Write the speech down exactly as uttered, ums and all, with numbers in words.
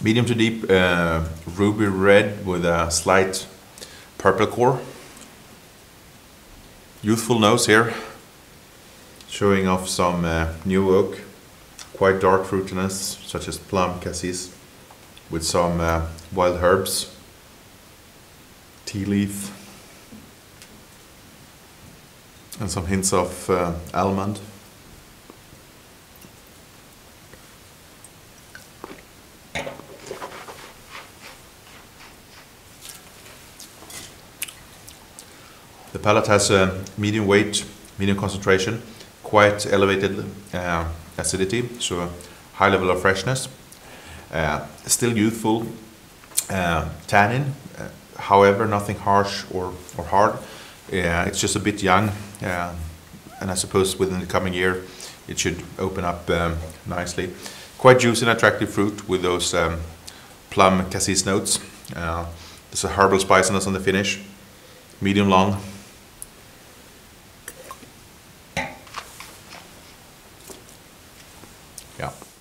Medium to deep uh, ruby red with a slight purple core. Youthful nose here, showing off some uh, new oak. Quite dark fruitiness, such as plum, cassis, with some uh, wild herbs, tea leaf, and some hints of uh, almond. The palate has a medium weight, medium concentration, quite elevated uh, acidity, so a high level of freshness. Uh, still youthful uh, tannin, uh, however nothing harsh or, or hard. Uh, it's just a bit young, uh, and I suppose within the coming year it should open up um, nicely. Quite juicy and attractive fruit with those um, plum cassis notes. Uh, there's a herbal spiciness on the finish, medium long. Yeah.